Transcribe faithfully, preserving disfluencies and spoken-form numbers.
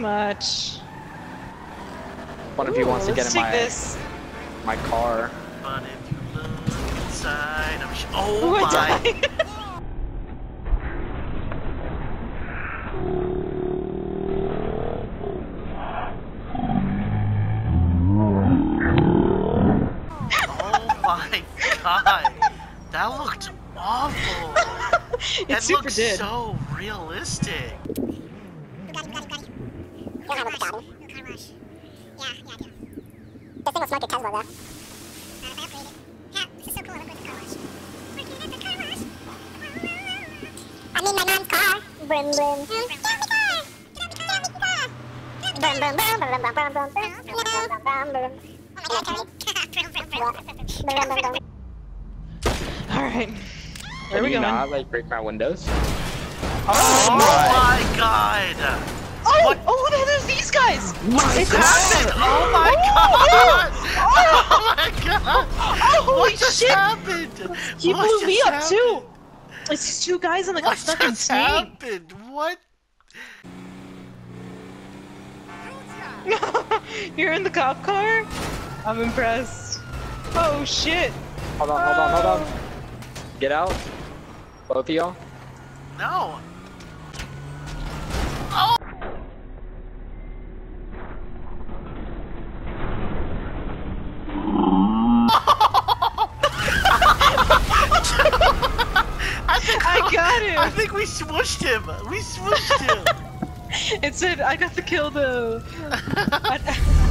much. One of Ooh, you wants to get in take my this. my car. But if you look inside, I'm sh oh Ooh, I my! died. Oh my god! That looked awful. It That super looks did. so realistic. You don't have a Bugatti? No car wash. Yeah, yeah, I do. This thing will smoke your Tesla, though. Not if I upgrade it. Yeah, this is so cool. Look at the car wash. Working at the car wash. I'm in my mom's car. Brum, brum. Get out the car! Get out the car! Brum, brum, brum, brum, brum, brum, brum, brum, brum, brum, brum. Oh my god, Tony. Alright. Where are Can we you going? not like break my windows? Oh my god! Oh! What? Oh, no, there's these guys! What It's happened? Oh my Oh, god! Oh my god! Oh, holy What just shit! happened? He What blew me just up happened? too! It's these two guys and like What a fucking just snake! happened? What? You're in the cop car? I'm impressed. Oh shit! Hold on, hold on, hold on. Get out. Both of y'all. No. Oh! I think I got him! I think we smushed him. We smushed him. It said I got the kill though. I